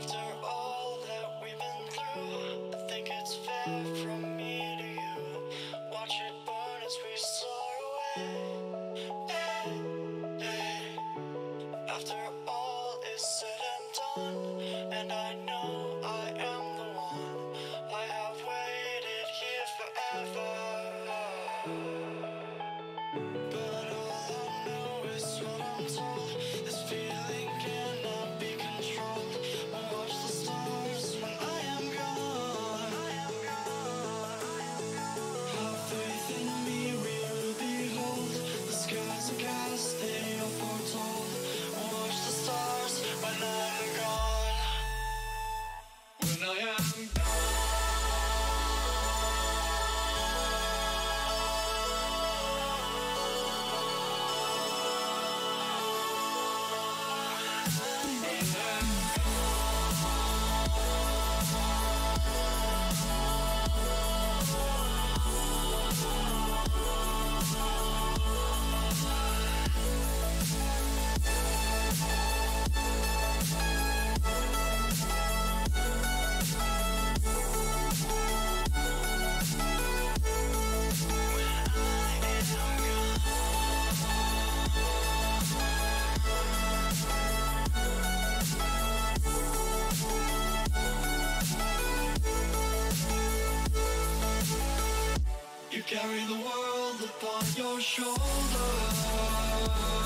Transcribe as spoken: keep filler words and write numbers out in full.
After all that we've been through, I think it's fair from me to you. Watch it burn as we soar away. Hey, hey. After all is said and done, and I know I am the one, I have waited here forever. But all I know is what I'm told, this feeling cannot be controlled. We'll watch the stars when I am gone. Have faith in me, we will behold the skies are cast, they are foretold. We'll watch the stars when I'm gone. When I am gone. You carry the world upon your shoulders.